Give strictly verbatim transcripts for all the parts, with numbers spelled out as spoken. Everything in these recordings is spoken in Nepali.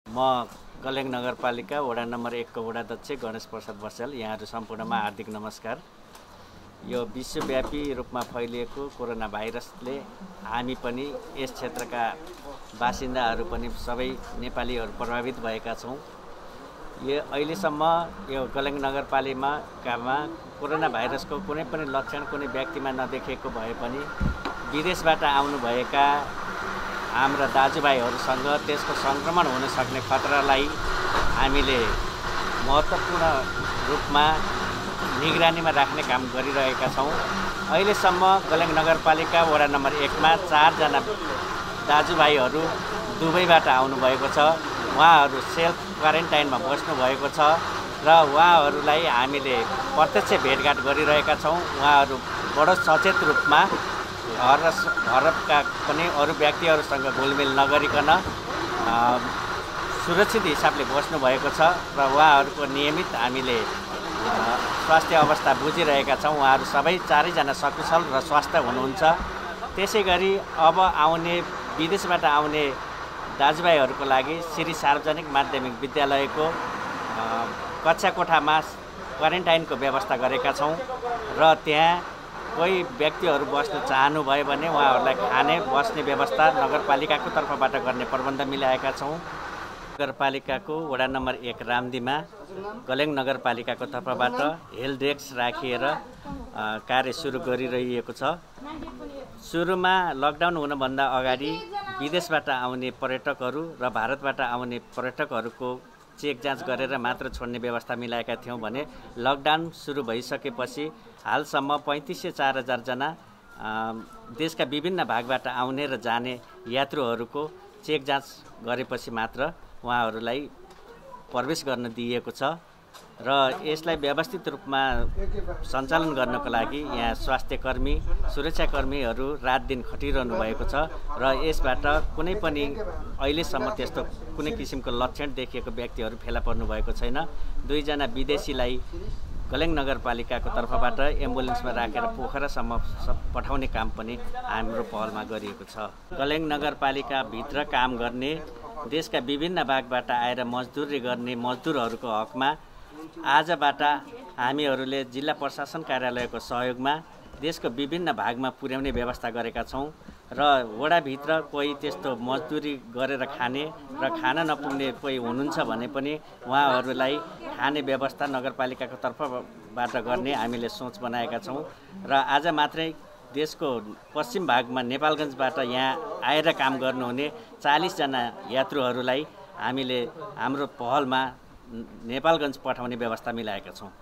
म गलेङ नगरपालिका वडा नम्बर एक को वडा अध्यक्ष गणेश प्रसाद बस्याल यहाँहरू सम्पूर्णमा हार्दिक नमस्कार। यो विश्वव्यापी रूपमा फैलिएको कोरोना भाइरसले हामी पनि यस क्षेत्रका बासिन्दाहरू पनि सबै नेपालीहरू प्रभावित भएका छौँ। यो अहिलेसम्म यो गलेङ नगरपालिकामा कोरोना भाइरसको कुनै पनि लक्षण कुनै व्यक्तिमा नदेखिएको भए पनि विदेशबाट आउनुभएका हाम्रा दाजुभाइहरूसँग त्यसको सङ्क्रमण हुन सक्ने खतरालाई हामीले महत्त्वपूर्ण रूपमा निगरानीमा राख्ने काम गरिरहेका छौँ। अहिलेसम्म गलेङ नगरपालिका वडा नम्बर एकमा चारजना दाजुभाइहरू दुबईबाट आउनुभएको छ। उहाँहरू सेल्फ क्वारेन्टाइनमा बस्नुभएको छ र उहाँहरूलाई हामीले प्रत्यक्ष भेटघाट गरिरहेका छौँ। उहाँहरू बडो सचेत रूपमा घर र घरका पनि अरू व्यक्तिहरूसँग घुलमिल नगरिकन सुरक्षित हिसाबले बस्नुभएको छ र उहाँहरूको नियमित हामीले स्वास्थ्य अवस्था बुझिरहेका छौँ। उहाँहरू सबै चारैजना सकुशल र स्वस्थ हुनुहुन्छ। त्यसै गरी अब आउने विदेशबाट आउने दाजुभाइहरूको लागि श्री सार्वजनिक माध्यमिक विद्यालयको कक्षा कोठामा क्वारेन्टाइनको व्यवस्था गरेका छौँ र त्यहाँ कोही व्यक्तिहरू बस्न चाहनुभयो भने उहाँहरूलाई खाने बस्ने व्यवस्था नगरपालिकाको तर्फबाट गर्ने प्रबन्ध मिलाएका छौँ। नगरपालिकाको वडा नम्बर एक रामदीमा गलेङ नगरपालिकाको तर्फबाट हेल्थ डेस्क राखिएर कार्य सुरु गरिरहेको छ। सुरुमा लकडाउन हुनभन्दा अगाडि विदेशबाट आउने पर्यटकहरू र भारतबाट आउने पर्यटकहरूको चेक जाँच गरेर मात्र छोड्ने व्यवस्था मिलाएका थियौँ भने लकडाउन सुरु भइसकेपछि हालसम्म पैँतिस सय चार हजारजना देशका विभिन्न भागबाट आउने र जाने यात्रुहरूको चेक जाँच गरेपछि मात्र उहाँहरूलाई प्रवेश गर्न दिइएको छ र यसलाई व्यवस्थित रूपमा सञ्चालन गर्नको लागि यहाँ स्वास्थ्यकर्मी सुरक्षाकर्मीहरू रात दिन खटिरहनु भएको छ र यसबाट कुनै पनि अहिलेसम्म त्यस्तो कुनै किसिमको लक्षण देखिएको व्यक्तिहरू फेला पर्नु भएको छैन। दुईजना विदेशीलाई गलेङ नगरपालिकाको तर्फबाट एम्बुलेन्समा राखेर पोखरासम्म पठाउने काम पनि हाम्रो पहलमा गरिएको छ। गलेङ नगरपालिकाभित्र काम गर्ने देशका विभिन्न भागबाट आएर मजदुरी गर्ने मजदुरहरूको हकमा आजबाट हामीहरूले जिल्ला प्रशासन कार्यालयको सहयोगमा देशको विभिन्न भागमा पुर्याउने व्यवस्था गरेका छौँ र वडाभित्र कोही त्यस्तो मजदुरी गरेर खाने र खान नपुग्ने कोही हुनुहुन्छ भने पनि उहाँहरूलाई खाने व्यवस्था नगरपालिकाको तर्फबाट गर्ने हामीले सोच बनाएका छौँ र आज मात्रै देशको पश्चिम भागमा नेपालगञ्जबाट यहाँ आएर काम गर्नुहुने चालिसजना यात्रुहरूलाई हामीले हाम्रो पहलमा नेपालगञ्ज पठाउने व्यवस्था मिलाएका छौँ।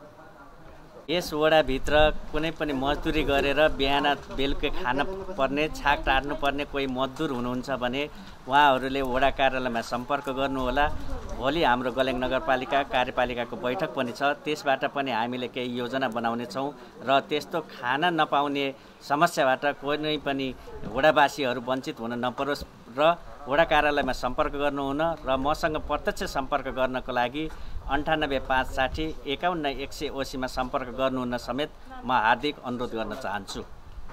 यस वडाभित्र कुनै पनि मजदुरी गरेर बिहान बेलुकै खान पर्ने छाक टार्नु पर्ने कोही मजदुर हुनुहुन्छ भने उहाँहरूले वडा कार्यालयमा सम्पर्क गर्नुहोला। भोलि हाम्रो गलेङ नगरपालिका कार्यपालिकाको बैठक पनि छ, त्यसबाट पनि हामीले केही योजना बनाउने छौँ र त्यस्तो खान नपाउने समस्याबाट कुनै पनि वडावासीहरू वञ्चित हुन नपरोस् र वडा कार्यालयमा सम्पर्क गर्नुहुन र मसँग प्रत्यक्ष सम्पर्क गर्नको लागि अन्ठानब्बे पाँच साठी एकाउन्न एक सय असीमा सम्पर्क गर्नुहुन समेत म हार्दिक अनुरोध गर्न चाहन्छु।